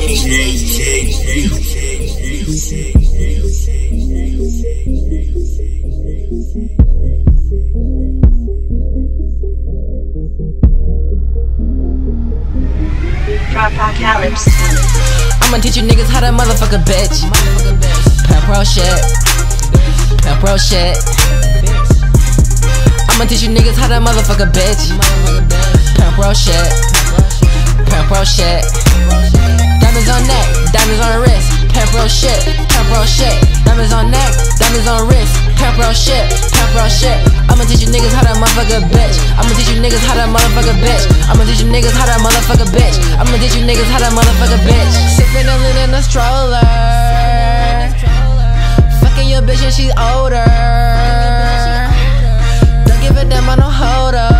Dropocalypse. I'ma teach you niggas how to motherfucker bitch. Pimp pro shit. Pimp pro shit. I'ma teach you niggas how to motherfucker bitch. Pimp pro shit. Pimp pro shit. Diamonds on neck, diamonds on wrist. Pimp pro shit. Pimp pro shit. Diamonds on neck, diamonds on wrist. Pimp pro shit. Pimp pro shit. I'ma teach you niggas how to motherfucker bitch. I'ma teach you niggas how to motherfucker bitch. I'ma teach you niggas how to motherfucker bitch. I'ma teach you niggas how to motherfucker bitch. Sippin' a lean in a stroller. Fucking your bitch and she's older. Don't give a damn, I don't hold her.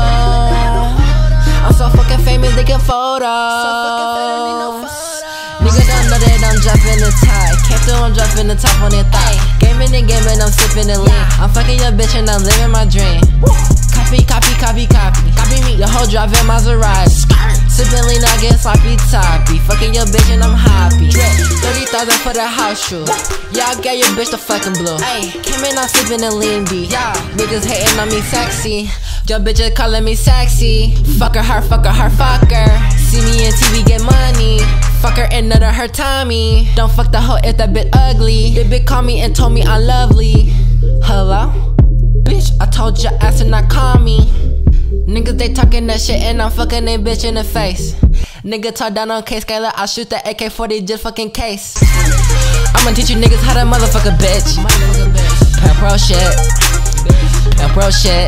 I'm so fucking famous, they can photos. Nigga don't know that I'm dropping the tie. Came through, I'm dropping the top on their thigh. Gaming and gaming, I'm sipping the lean. I'm fucking your bitch and I'm living my dream. Copy, copy, copy, copy. Copy me, the whole driving Maserati. Sipping lean, I get sloppy toppy. Fucking your bitch and I'm happy. 30,000 for the house shoe. Yeah, I got your bitch the fucking blue. Ayy, came in, I'm sipping the lean D. Yeah, niggas hating on me sexy. Your bitch is calling me sexy. Fuck her, fuck her, fuck her. See me in TV, get money. Fuck her and none of her Tommy. Don't fuck the hoe if that bitch ugly. The bitch called me and told me I'm lovely. Hello? Bitch, I told your ass to not call me. Niggas, they talking that shit and I'm fucking they bitch in the face. Nigga talk down on case Skyler, I'll shoot that AK-40 just fucking case. I'ma teach you niggas how to motherfucker bitch. Pimp pro shit. Pimp pro shit.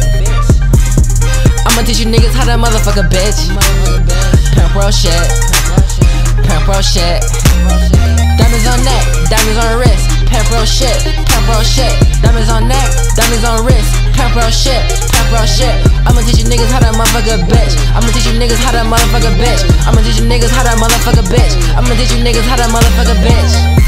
I'ma teach you niggas how to motherfucker bitch. Pimp pro shit. Pimp pro shit. Diamonds on neck, diamonds on wrist. Pimp pro shit. Pimp pro shit. Diamonds on neck, diamonds on wrist. Pimp pro shit. Pimp pro shit. I'ma teach you niggas how to motherfucker bitch. I'ma teach you niggas how to motherfucker bitch. I'ma teach you niggas how to motherfucker bitch. I'ma teach you niggas how to motherfucker bitch.